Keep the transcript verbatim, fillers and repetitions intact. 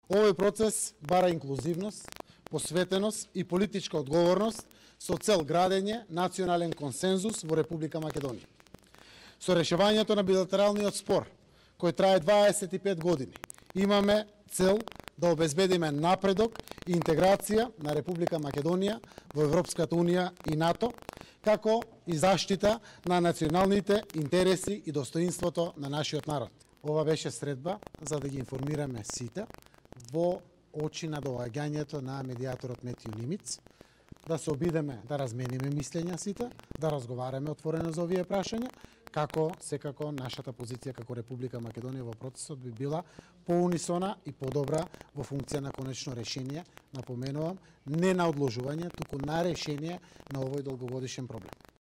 Овој процес бара инклузивност, посветеност и политичка одговорност со цел градење национален консензус во Република Македонија. Со решавањето на билатералниот спор, кој трае дваесет и пет години, имаме цел да обезбедиме напредок и интеграција на Република Македонија во Европската Унија и НАТО, како и заштита на националните интереси и достоинството на нашиот народ. Ова беше средба за да ги информираме сите во очи на доаѓањето на медијаторот Метју Нимиц, да се обидеме да размениме мислења сите, да разговараме отворено за овие прашања, како секако нашата позиција како Република Македонија во процесот би била поунисона и подобра во функција на конечно решение, напоменувам, не на одложување, туку на решение на овој долгогодишен проблем.